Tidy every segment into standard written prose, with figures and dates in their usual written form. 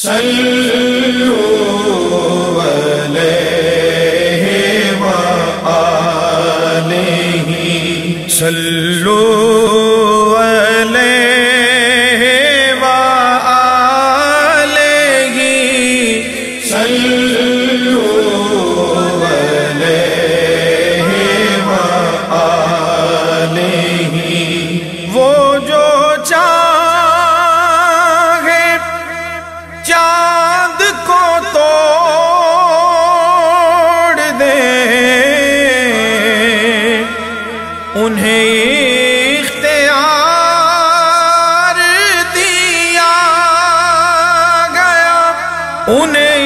सल्लु अलैहि व आलिहि सल्लु अलैहि व आलिहि सल्लु अलैहि व आलिहि। वो जो चाहे चाँद को तोड़ दे, उन्हें इख्तियार दिया गया, उन्हें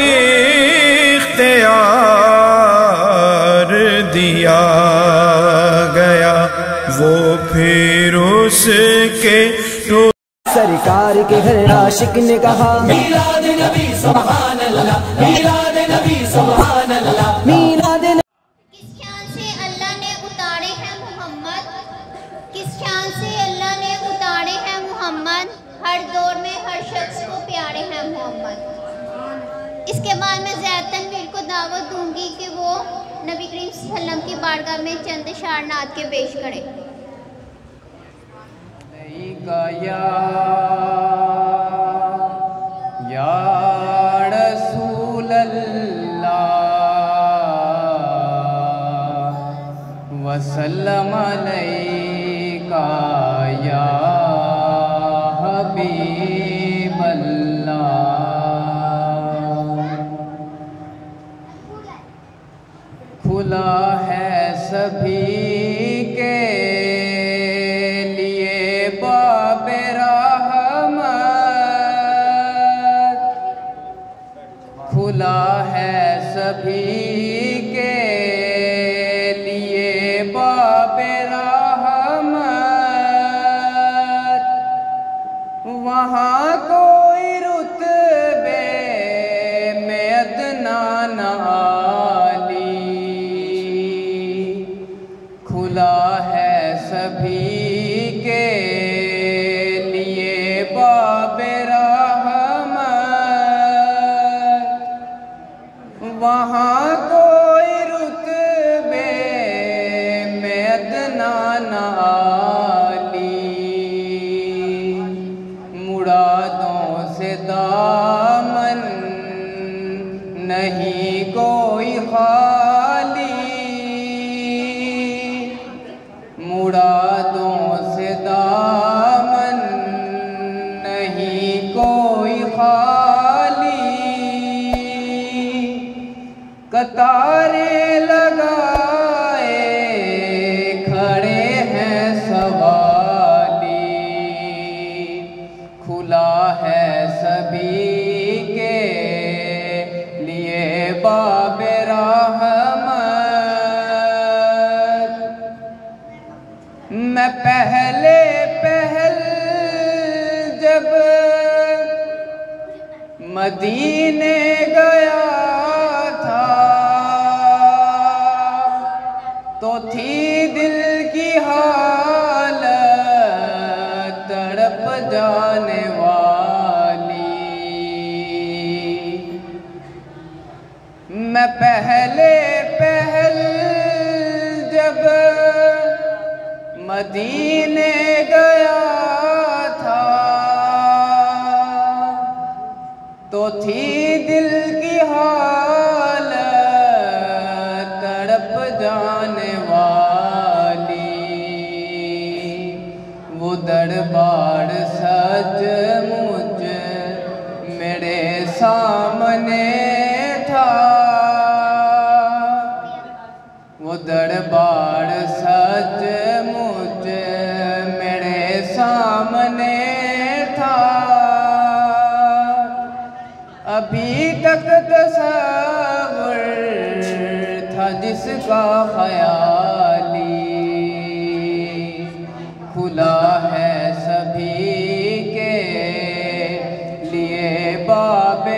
इख्तियार दिया गया। वो फिर उसके सरकार के घर आशिक ने कहा मीलाद नबी सुभान अल्लाह, मीलाद नबी सुभान अल्लाह, मीलाद नबी। किस शान से अल्लाह ने उतारे हैं मोहम्मद, किस शान से अल्लाह ने उतारे हैं मोहम्मद, हर दौर में हर शख्स को प्यारे हैं मोहम्मद। इसके बाद मैं ज़ैद तनवीर को दावत दूंगी कि वो नबी करीम सल्लल्लाहु अलैहि वसल्लम की बारगाह में चंद शार नात के पेश करें। या रसूल अल्लाह वसल्लम अलैका या हबीब अल्लाह। खुला है सभी के खुला है सभी के लिए बाबे रहमत। वहाँ कोई रुतबे में अदना न आली। खुला है सभी के लिए बाबे वहाँ कोई रुतबे में अदना न आली। मुरादों से दामन नहीं कोई खाली। मुरादों से दामन नहीं कोई खाली। कतारें लगाए खड़े हैं सवाली। खुला है सभी के लिए बाबे रहमत। मैं पहले जब मदीने गया तो थी दिल की हालत तड़प जाने वाली। मैं पहले जब मदीने गया था तो थी दिल की हालत तड़प जाने वाली। वो दरबार सज मुझ मेरे सामने था। वो दरबार सज मुझ मेरे सामने था। अभी तक तसव्वुर था जिसका ख्याली। खुला है सभी के लिए बाबे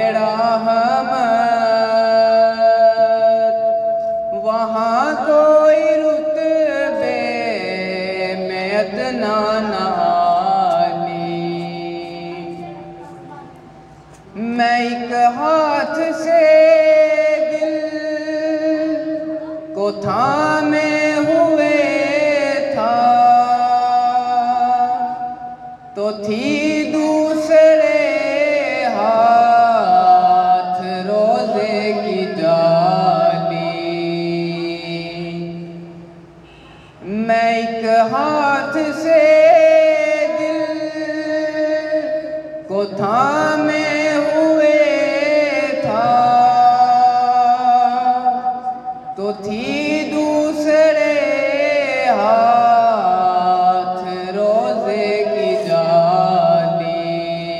रहमत। वहाँ कोई रुतबे में अदना न आली। मैं एक हाथ से दिल को थामे हुए था, तो थी दूसरे हाथ रोजे की जाली। मैं एक हाथ से दिल को थामे हुए था, तो थी दूसरे हाथ रोजे की जाली।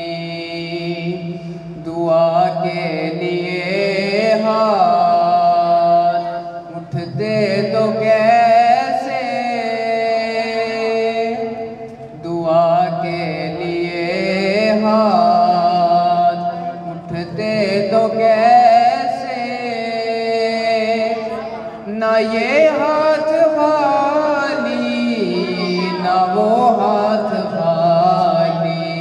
दुआ के लिए हाथ उठते तो कैसे, दुआ के लिए हाथ उठते तो कैसे, ना ये हाथ खाली ना वो हाथ खाली,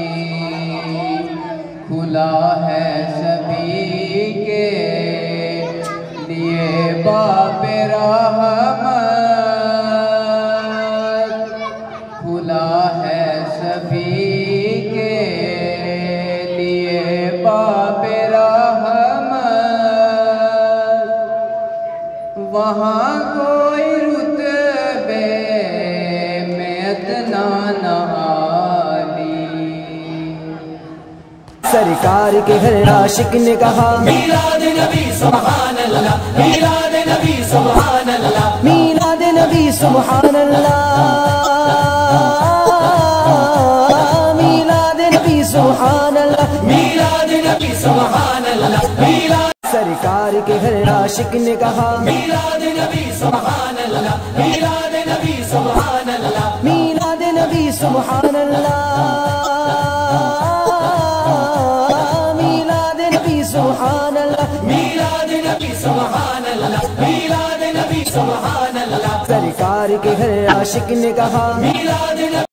खुला है सभी के लिए बाबे रहमत, खुला है सभी के लिए बाबे रहमत। वहाँ कोई रुतबे में इतना नहाली। सरकार के हर आशिक ने कहा मीलाद नबी सुभान अल्लाह, मीलाद नबी सुभान अल्लाह, मीलाद नबी सुभान अल्लाह, मीलाद नबी सुभान अल्लाह, मीलाद नबी सुभान अल्लाह, मीलाद सरकार के हर आशिक ने कहा मीलाद नबी सुभान अल्लाह, मीलाद नबी सुभान अल्लाह, मीलाद नबी सुभान अल्लाह, मीलाद नबी सुभान अल्लाह, मीलाद नबी सुभान अल्लाह, मीलाद नबी सुभान अल्लाह, सरकार के हर आशिक ने कहा मीलाद